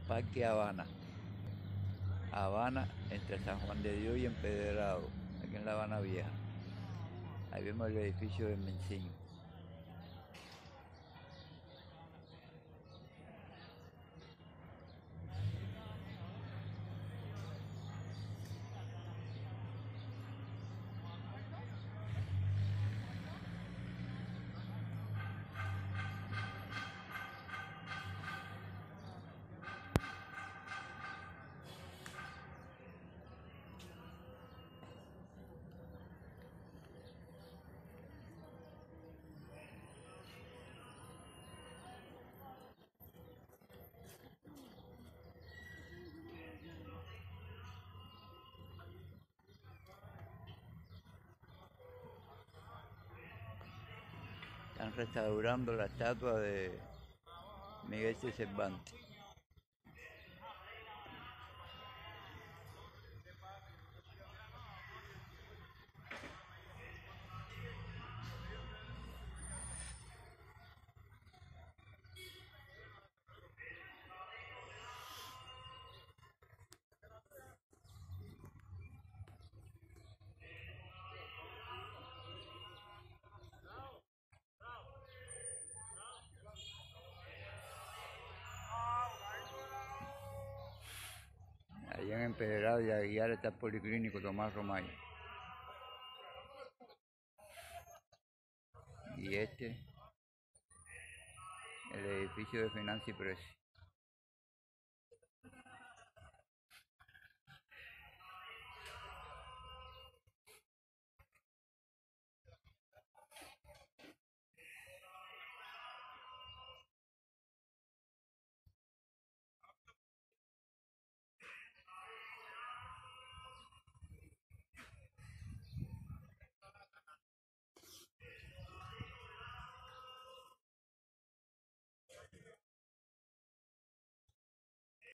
Parque Habana. Habana, entre San Juan de Dios y Empedrado, aquí en La Habana Vieja. Ahí vemos el edificio de Mencín. Están restaurando la estatua de Miguel de Cervantes. Allá en Empedrado y Aguiar está el Policlínico Tomás Romay. Y este, el edificio de Finanza y Precios.